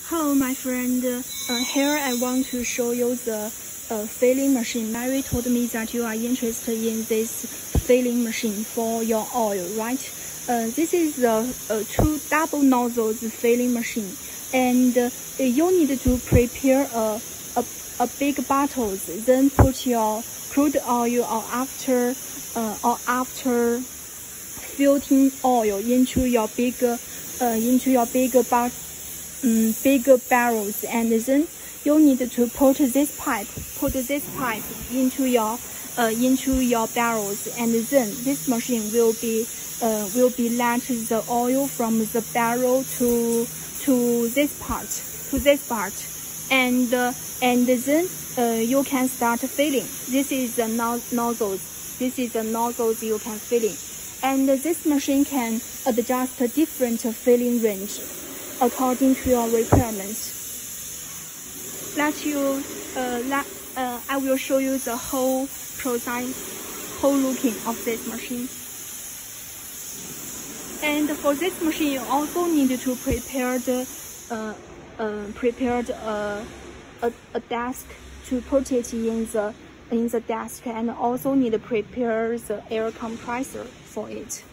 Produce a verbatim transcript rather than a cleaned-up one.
Hello, my friend. Uh, here I want to show you the uh, filling machine. Mary told me that you are interested in this filling machine for your oil, right? Uh, this is the uh, two double nozzles filling machine, and uh, you need to prepare a, a, a big bottles. Then put your crude oil or after uh, or after filtering oil into your big uh, into your big bottle. Um, bigger barrels, and then you need to put this pipe put this pipe into your uh, into your barrels, and then this machine will be uh, will be let the oil from the barrel to to this part to this part and uh, and then uh, you can start filling. This is the no nozzles this is the nozzles you can filling, and this machine can adjust different filling range according to your requirements. Let you, uh, let, uh, I will show you the whole process, whole looking of this machine. And for this machine, you also need to prepare the, uh, uh, prepare the, uh, a, a desk to put it in the in the desk, and also need to prepare the air compressor for it.